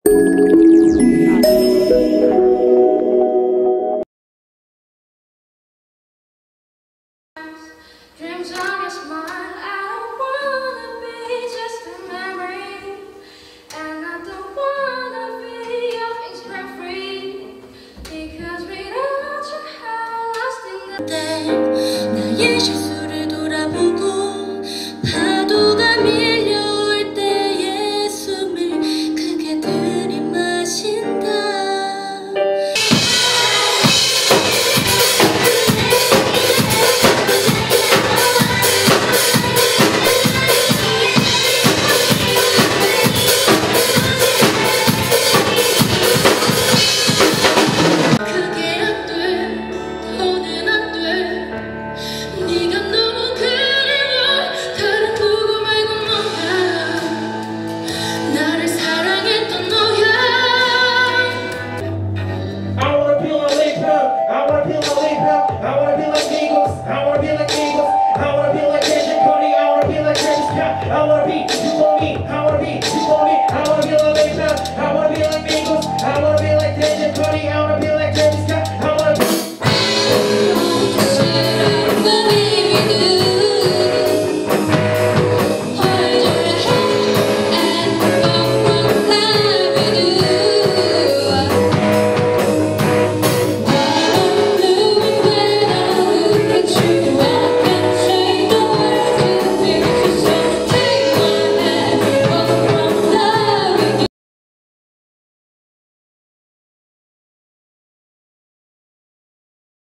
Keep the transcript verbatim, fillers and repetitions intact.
Dreams on your smile, I don't wanna be just a memory, and I don't wanna be your things free, because without you I'm lost in the day. 나의 실수를 돌아보고 파도가 밀려올 때의 숨을 크게 들이마신다. I wanna be, you want me, I wanna be, you want me, I wanna be like Layton, I wanna be